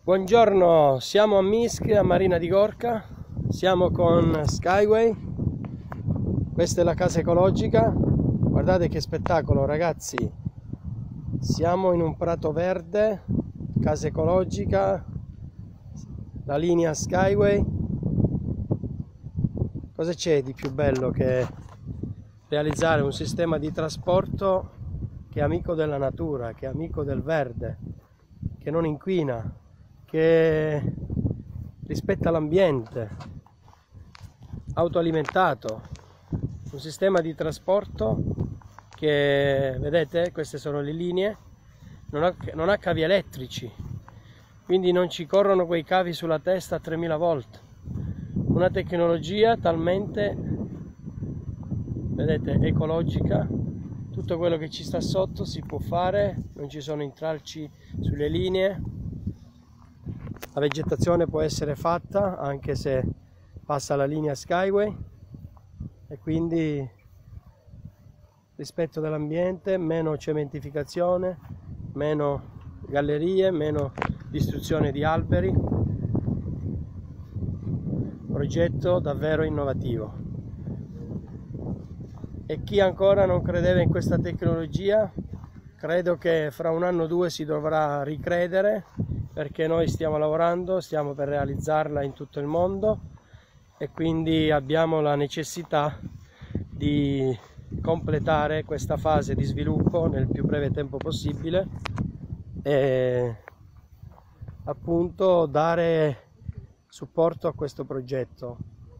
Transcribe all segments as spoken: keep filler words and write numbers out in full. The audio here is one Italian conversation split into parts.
Buongiorno, siamo a Minsk, a Marina di Gorka, siamo con Skyway, questa è la casa ecologica, guardate che spettacolo ragazzi, siamo in un prato verde, casa ecologica, la linea Skyway. Cosa c'è di più bello che realizzare un sistema di trasporto che è amico della natura, che è amico del verde, che non inquina, che rispetta l'ambiente, autoalimentato, un sistema di trasporto che, vedete, queste sono le linee, non ha, non ha cavi elettrici, quindi non ci corrono quei cavi sulla testa a tremila volt, una tecnologia talmente, vedete, ecologica, tutto quello che ci sta sotto si può fare, non ci sono intralci sulle linee. La vegetazione può essere fatta anche se passa la linea Skyway e quindi rispetto dell'ambiente, meno cementificazione, meno gallerie, meno distruzione di alberi. Progetto davvero innovativo. E chi ancora non credeva in questa tecnologia, credo che fra un anno o due si dovrà ricredere, perché noi stiamo lavorando, stiamo per realizzarla in tutto il mondo e quindi abbiamo la necessità di completare questa fase di sviluppo nel più breve tempo possibile e appunto dare supporto a questo progetto.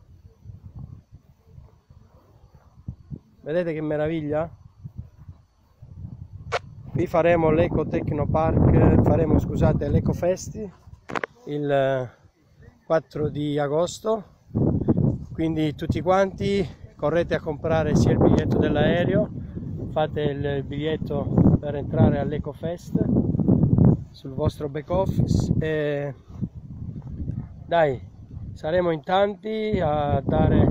Vedete che meraviglia? Qui faremo l'Eco Technopark, faremo scusate l'Eco Festi il quattro di agosto, quindi tutti quanti correte a comprare sia il biglietto dell'aereo, fate il biglietto per entrare all'Eco Fest sul vostro back office e dai, saremo in tanti a dare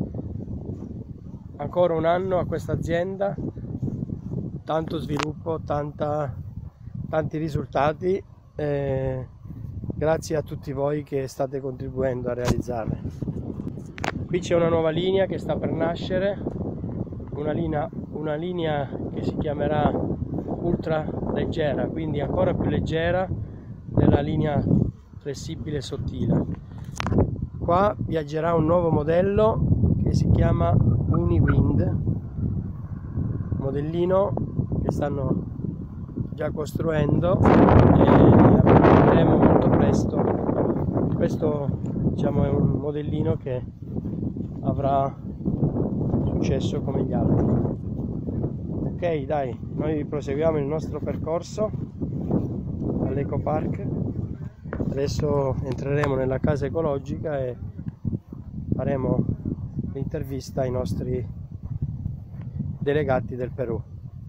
ancora un anno a questa azienda. Tanto sviluppo, tanta, tanti risultati, eh, grazie a tutti voi che state contribuendo a realizzarle. Qui c'è una nuova linea che sta per nascere, una linea, una linea che si chiamerà ultra leggera, quindi ancora più leggera della linea flessibile e sottile. Qua viaggerà un nuovo modello che si chiama Uniwind, modellino che stanno già costruendo e vedremo molto presto. Questo, diciamo, è un modellino che avrà successo come gli altri. Ok, dai, noi proseguiamo il nostro percorso all'Eco Park. Adesso entreremo nella casa ecologica e faremo l'intervista ai nostri delegati del Perù.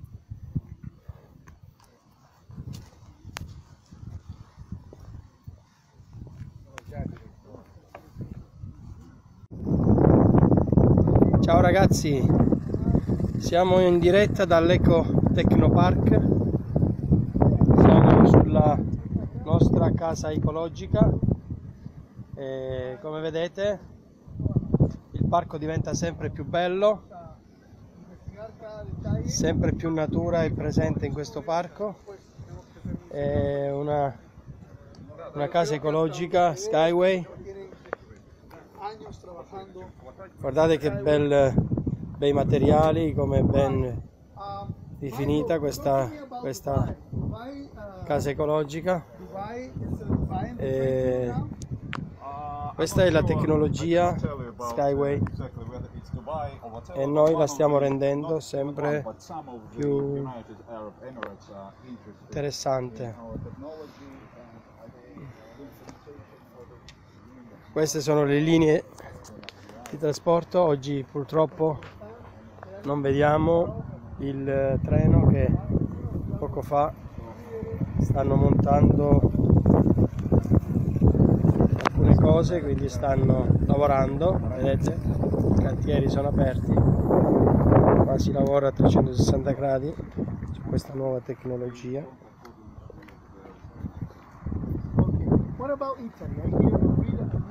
Ciao ragazzi, siamo in diretta dall'Eco Technopark, siamo sulla nostra casa ecologica e come vedete il parco diventa sempre più bello, sempre più natura è presente in questo parco. È una, una casa ecologica Skyway. Guardate che bel, bei materiali, come ben definita questa, questa casa ecologica. E questa è la tecnologia Skyway e noi la stiamo rendendo sempre più interessante. Queste sono le linee di trasporto. Oggi purtroppo non vediamo il treno che poco fa stanno montando alcune cose, quindi stanno lavorando, vedete, i cantieri sono aperti, qua si lavora a trecentosessanta gradi su questa nuova tecnologia. about Italy? I hear, read,